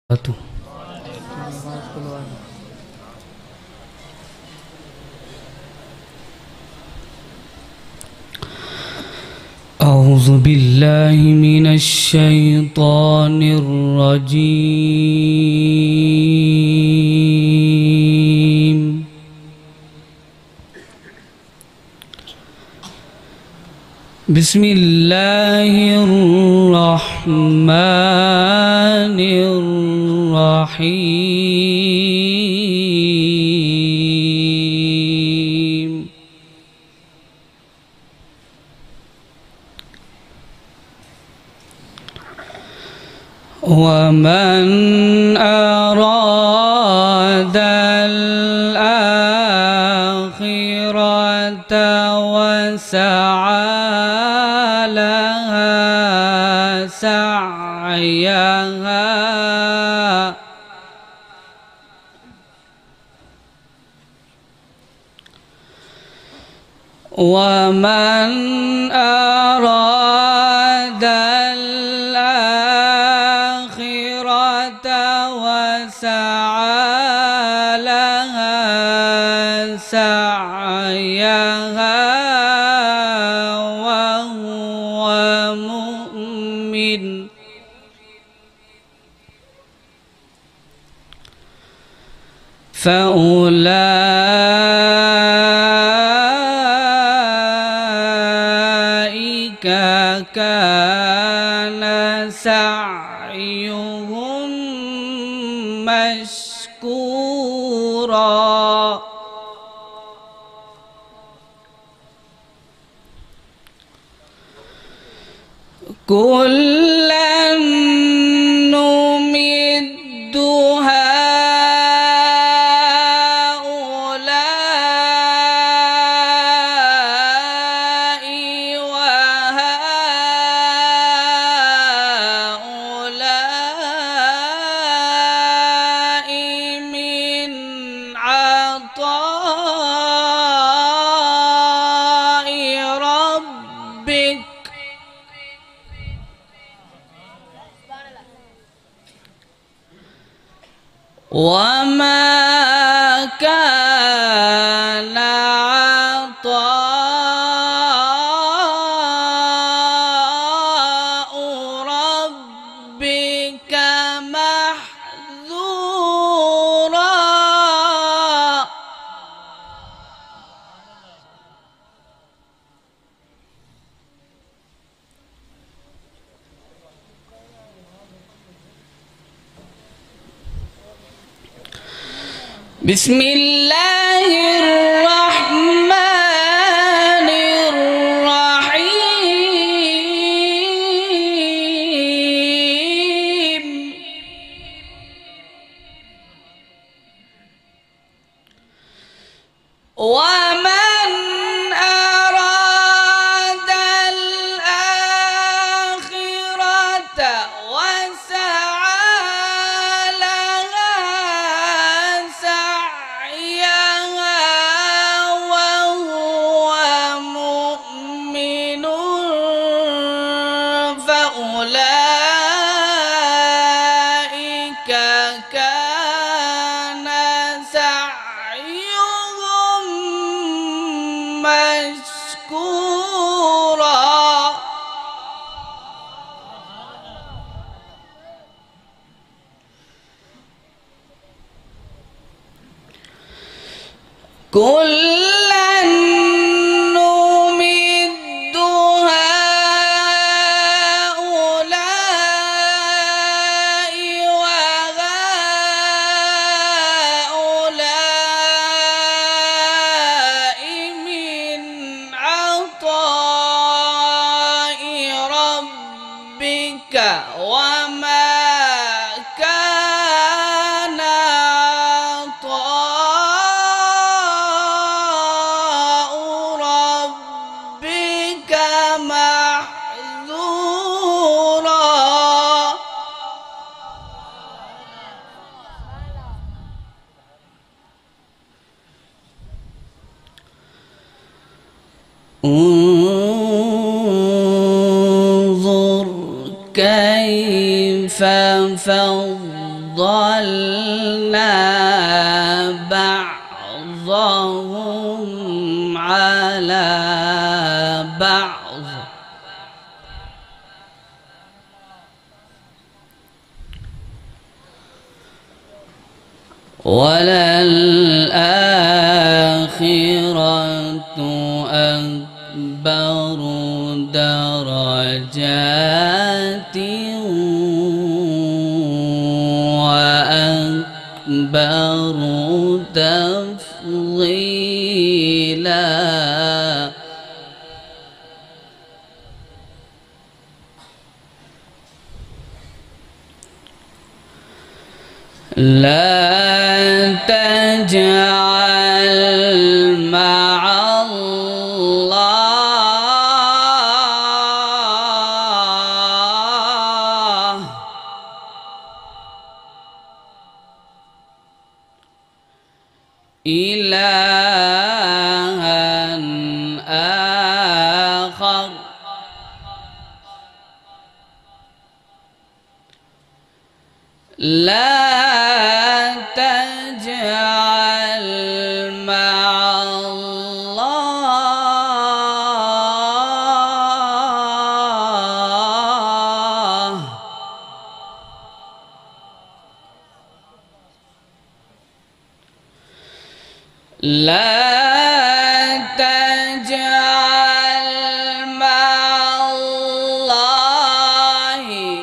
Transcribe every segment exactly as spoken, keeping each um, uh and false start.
Satu. أعوذ بالله من الشيطان الرجيم. بسم الله الرحمن الرحيم. ومن أراد الآخرة وسعى لها سعيها ومن أراد الآخرة وسعى لها سعيها وهو مؤمن فأولئك كان سعيهم مشكورا. كلا نمد هؤلاء وهؤلاء من عطاء ربك وما كان عطاء ربك محظورا. بسم الله الرحمن الرحيم. ومن أراد الآخرة وسعى لها سعيها وهو مؤمن فأولئك كان سعيهم مشكورا. كلا نمد هؤلاء وهؤلاء من عطاء ربك وما كان عطاء ربك محظورا. انظر كيف فضلنا بعضهم على بعض وللآخرة أكبر درجات وأكبر تفضيلا. لا تجعل مع الله إلها آخر لا تجعل مع الله لا تجعل مع الله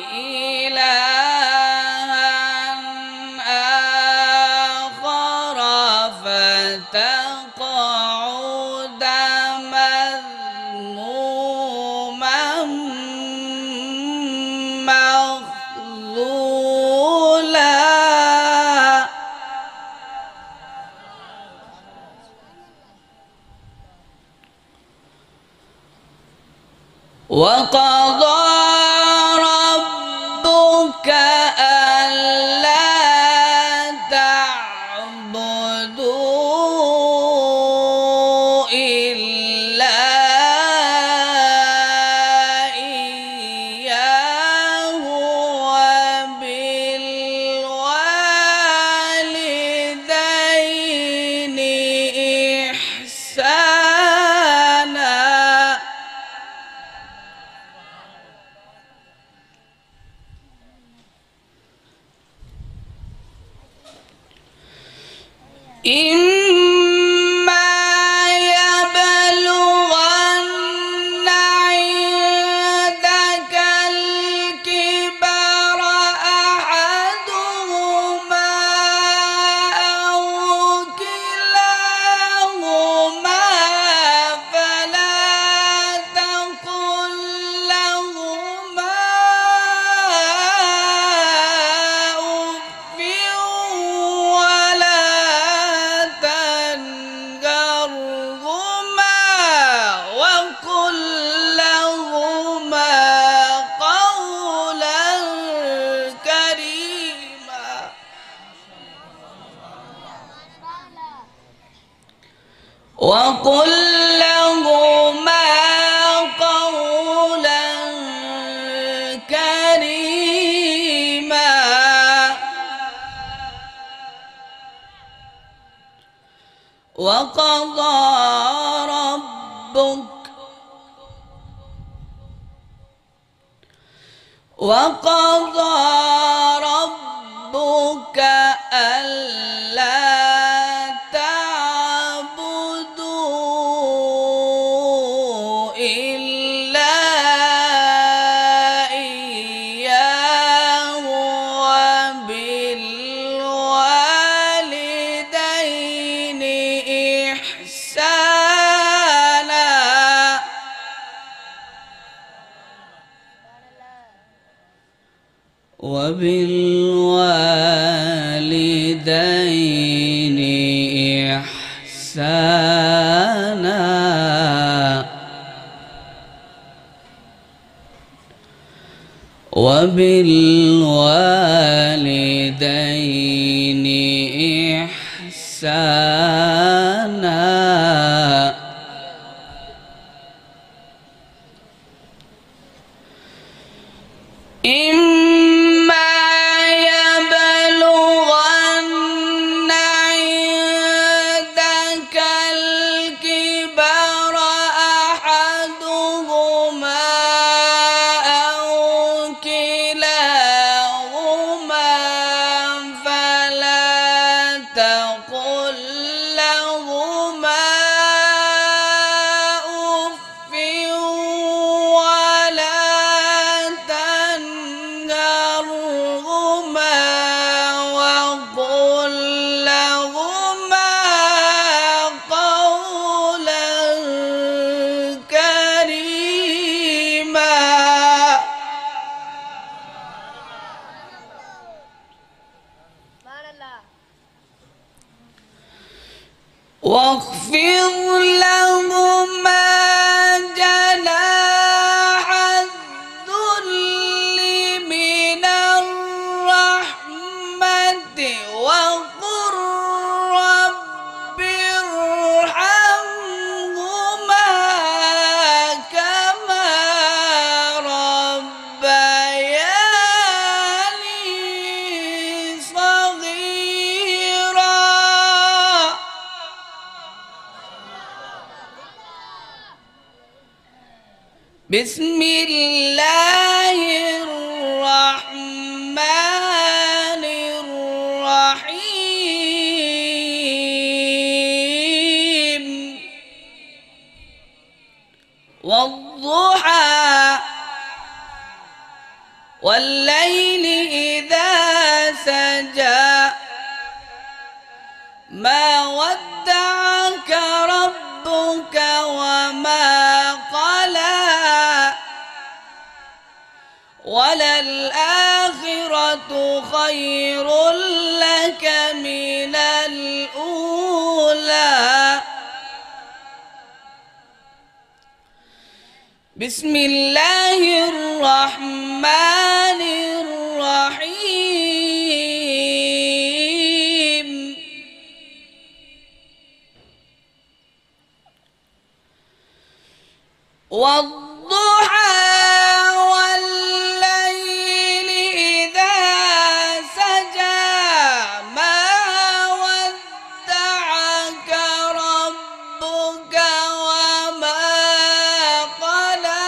فتقعد مذموما مخذولا. وقضى ربك ألا تعبدوا إلا إياه وبالوالدين إحسانا. إما يبلغن عندك الكبر أحدهما أو كلاهما فلا تقل لهما أف ولا تنهرهما وقل لهما قولا كريما. وقل لهما قولا كريما. وقضى ربك وقضى ربك ألا تعبدوا إلا إياه وبالوالدين إحسانا. وبالوالدين إحسانا. وبالوالدين إحسانا. إما يبلغن واخفض لهما جناح الذل من الرحمة وقل رب ارحمهما كما ربياني صغيرا. بسم الله الرحمن الرحيم. والضحى والليل إذا سجى ما ودعك ربك وما قلى وللآخرة خير لك من الأولى. بسم الله الرحمن الرحيم. والضحى والليل إذا سجى ما ودعك ربك وما قلى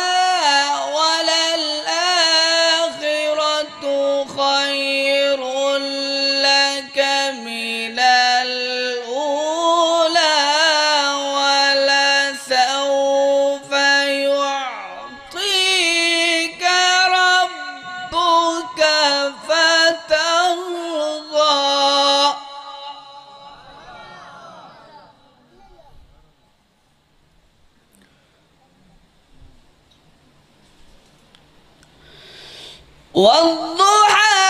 وللآخرة خير لك من الأولى ولسوف يعطيك ربك فترضى. والضحى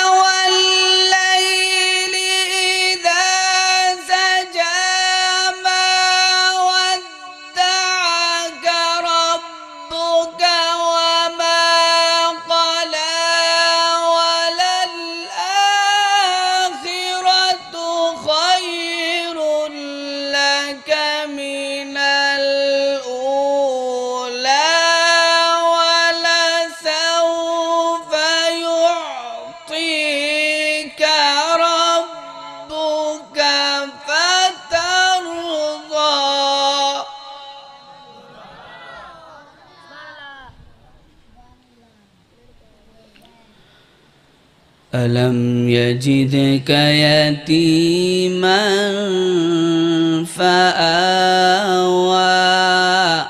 والليل إذا سجى ما ودعك ربك وما قلى وللآخرة خير لك من الأولى ولسوف يعطيك ربك فترضى. ألم يجدك يتيما فآوى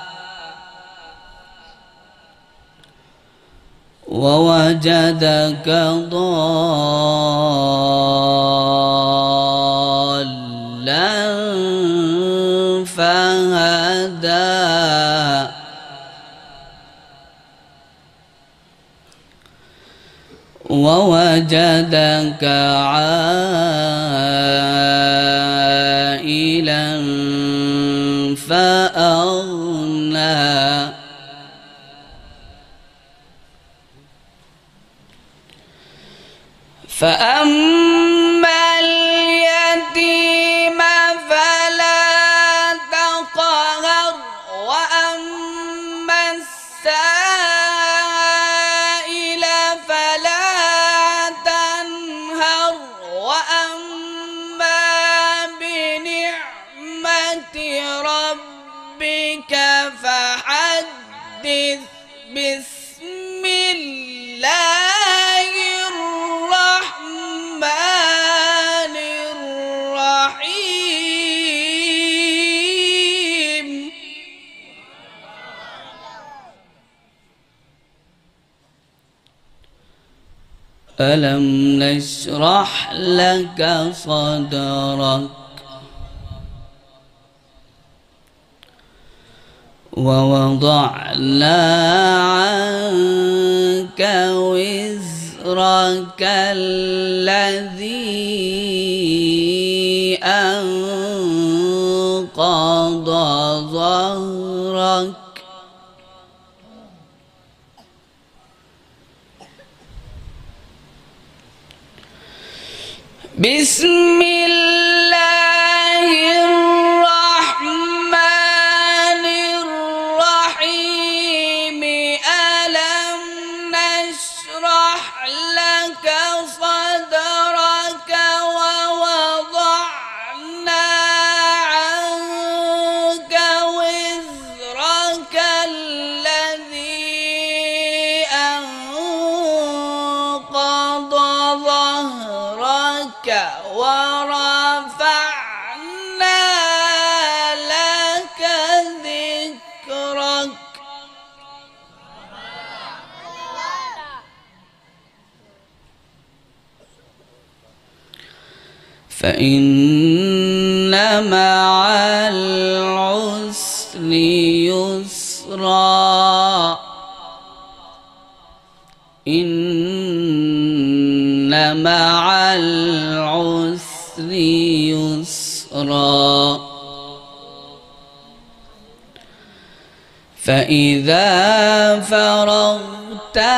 ووجدك ضالا فهدى ووجدك عائلا فأغنى فأما اليتيم فلا تقهر وأما السائل فلا تنهر وأما بنعمة ربك فحدث. بسم الله الرحمن الرحيم. ألم نشرح لك صدرك ووضعنا عنك وزرك الذي بسم الله الرحمن الرحيم ألم نشرح لك صدرك ووضعنا عنك وزرك الذي أنقض ظهرك ورفعنا لك ذكرك فإن مع العسر يسرا إن مع العسر يسرا فإذا فرغت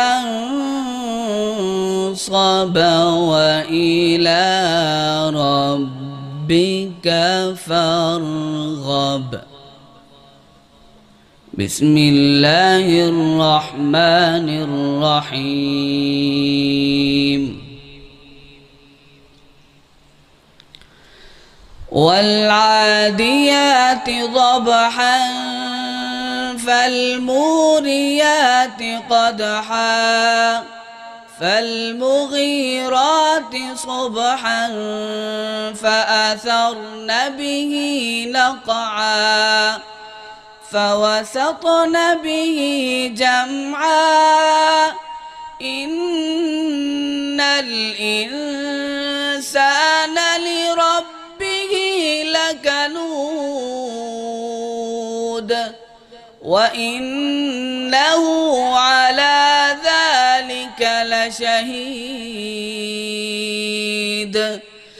فانصب وإلى ربك فارغب بسم الله الرحمن الرحيم والعاديات ضبحا فالموريات قدحا فالمغيرات صبحا فأثرن به نقعا فوسطن به جمعا إن الإنسان لربه لكنود وإنه على ذلك لشهيد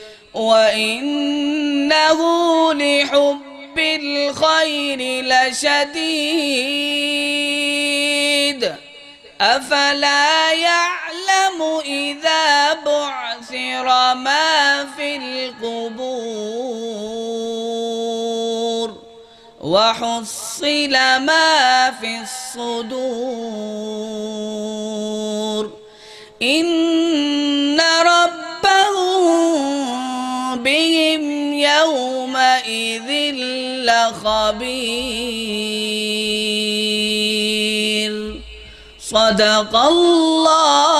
وإنه لحب الخير لشديد أفلا يعلم إذا بعثر ما في القبور وحصل ما في الصدور إن ربهم بهم يومئذ لخبير صدق الله